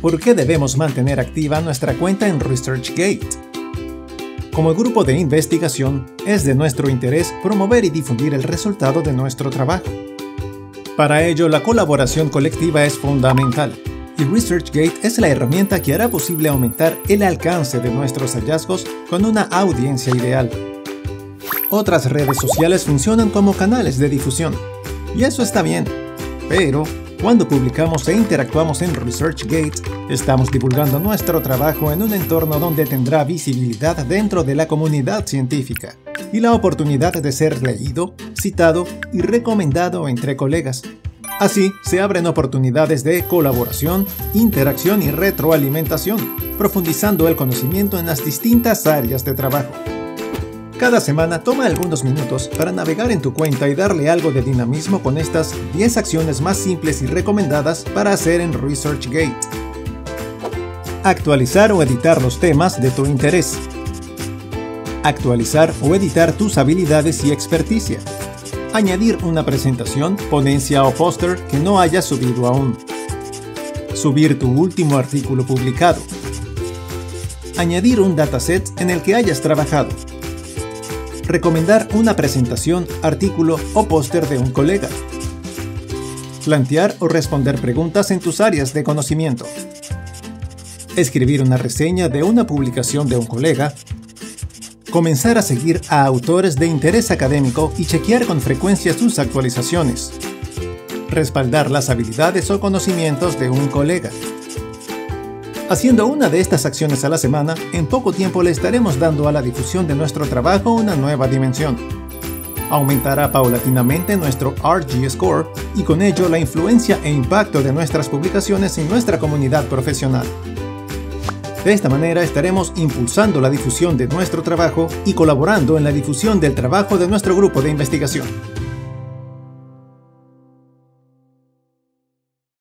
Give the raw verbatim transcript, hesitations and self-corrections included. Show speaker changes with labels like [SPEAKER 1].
[SPEAKER 1] ¿Por qué debemos mantener activa nuestra cuenta en ResearchGate? Como grupo de investigación, es de nuestro interés promover y difundir el resultado de nuestro trabajo. Para ello, la colaboración colectiva es fundamental, y ResearchGate es la herramienta que hará posible aumentar el alcance de nuestros hallazgos con una audiencia ideal. Otras redes sociales funcionan como canales de difusión, y eso está bien, pero cuando publicamos e interactuamos en ResearchGate, estamos divulgando nuestro trabajo en un entorno donde tendrá visibilidad dentro de la comunidad científica y la oportunidad de ser leído, citado y recomendado entre colegas. Así, se abren oportunidades de colaboración, interacción y retroalimentación, profundizando el conocimiento en las distintas áreas de trabajo. Cada semana toma algunos minutos para navegar en tu cuenta y darle algo de dinamismo con estas diez acciones más simples y recomendadas para hacer en ResearchGate. Actualizar o editar los temas de tu interés. Actualizar o editar tus habilidades y experticia. Añadir una presentación, ponencia o póster que no hayas subido aún. Subir tu último artículo publicado. Añadir un dataset en el que hayas trabajado. Recomendar una presentación, artículo o póster de un colega. Plantear o responder preguntas en tus áreas de conocimiento. Escribir una reseña de una publicación de un colega. Comenzar a seguir a autores de interés académico y chequear con frecuencia sus actualizaciones. Respaldar las habilidades o conocimientos de un colega. Haciendo una de estas acciones a la semana, en poco tiempo le estaremos dando a la difusión de nuestro trabajo una nueva dimensión. Aumentará paulatinamente nuestro R G Score y con ello la influencia e impacto de nuestras publicaciones en nuestra comunidad profesional. De esta manera estaremos impulsando la difusión de nuestro trabajo y colaborando en la difusión del trabajo de nuestro grupo de investigación.